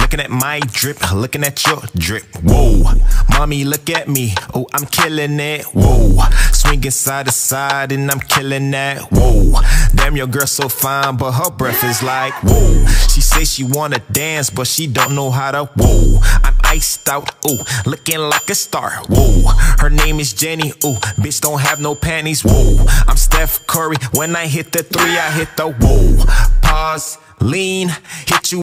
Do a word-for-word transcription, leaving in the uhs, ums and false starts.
Looking at my drip, looking at your drip. Whoa, mommy, look at me. Oh, I'm killing it. Whoa, swinging side to side and I'm killing that. Whoa, damn, your girl so fine, but her breath is like whoa. She say she wanna dance, but she don't know how to. Whoa, I'm iced out. Ooh, looking like a star. Whoa, her name is Jenny. Ooh, bitch don't have no panties. Whoa, I'm Steph Curry. When I hit the three, I hit the whoa. Pause, lean, hit you.